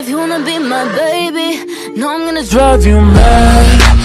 If you wanna be my baby, no, I'm gonna drive you mad.